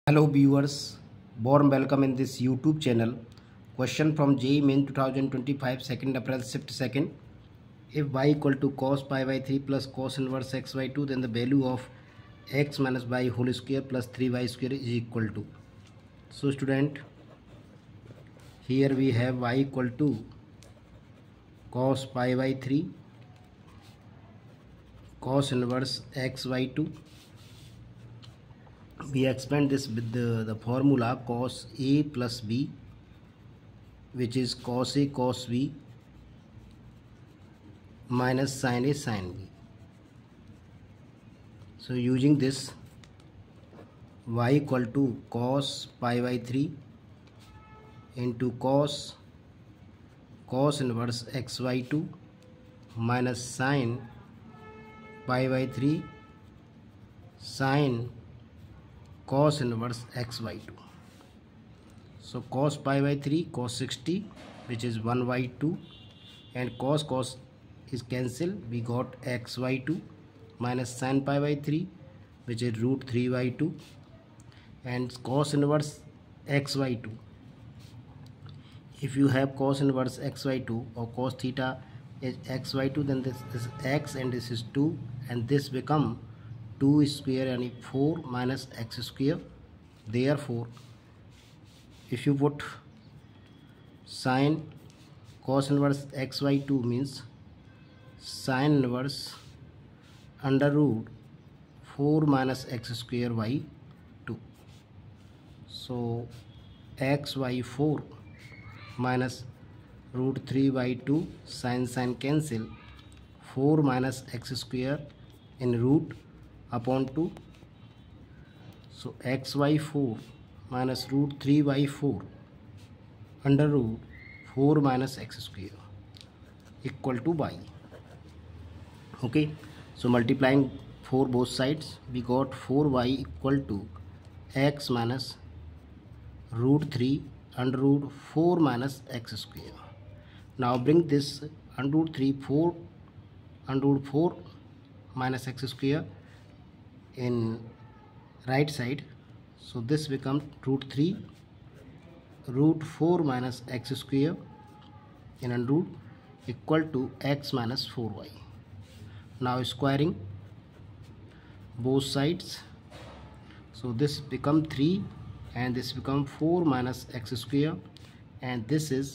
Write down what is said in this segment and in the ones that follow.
Hello viewers, warm welcome in this YouTube channel. Question from JEE Main 2025 2nd April shift second. If y equal to cos pi by 3 plus cos inverse x by 2, then the value of x minus y whole square plus 3y square is equal to. So student, here we have y equal to cos pi by 3 cos inverse x by 2. We expand this with the formula cos a plus b, which is cos a cos b minus sin a sin b. So using this, y equal to cos pi by 3 into cos inverse x by 2 minus sin pi by 3 sin cos inverse x by 2. So cos pi by 3 cos 60, which is 1 by 2, and cos is cancelled. We got x by 2 minus sin pi by 3, which is root 3 by 2, and cos inverse x by 2. If you have cos inverse x by 2 or cos theta is x by 2, then this is x and this is 2, and this become 2 square and 4 minus x square. Therefore, if you put sin cos inverse x by 2 means sin inverse under root 4 minus x square by 2. So x by 4 minus root 3 by 2, sin cancel, 4 minus x square in root upon 2. So x by 4 minus root 3 by 4 under root 4 minus x square equal to y. Okay, so multiplying 4 both sides, we got 4y equal to x minus root 3 under root 4 minus x square. Now bring this under root 3 4 under root 4 minus x square in right side. So this becomes root 3 root 4 minus x square in under root equal to x minus 4y. Now squaring both sides, so this become 3 and this become 4 minus x square, and this is,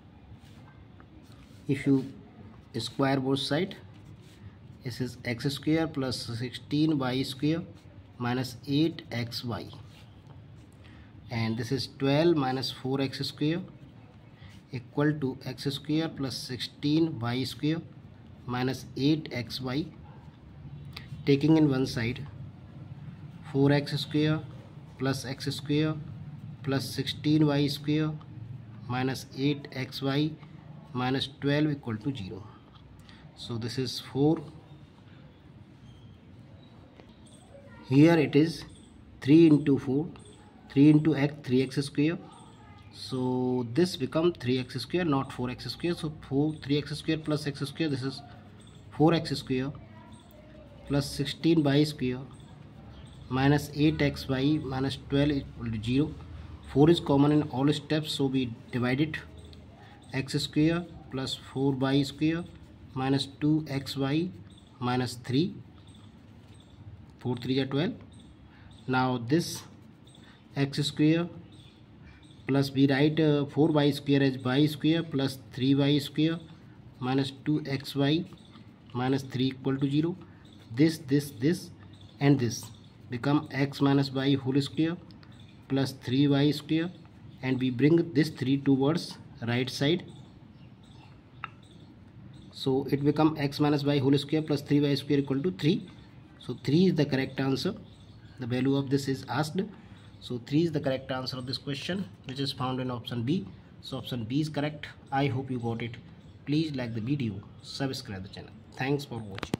if you square both sides, this is x square plus 16y square minus 8xy, and this is 12 minus 4x square equal to x square plus 16y square minus 8xy. Taking in one side, 4x square plus x square plus 16y square minus 8xy minus 12 equal to 0. So this is 4. Here it is 3 into 4, 3 into x, 3x square. So this become 3x square, not 4x square. So 3x square plus x square, this is 4x square plus 16y square minus 8xy minus 12 equal to 0. 4 is common in all steps, so we divide it. X square plus 4y square minus 2xy minus 3. 4 3 are 12. Now this x square plus we write 4y square as y square plus 3y square minus 2xy minus 3 equal to 0. This and this become x minus y whole square plus 3y square, and we bring this 3 towards right side. So it become x minus y whole square plus 3y square equal to 3. So 3 is the correct answer. The value of this is asked. So 3 is the correct answer of this question, which is found in option B. So option B is correct. I hope you got it. Please like the video, subscribe the channel. Thanks for watching.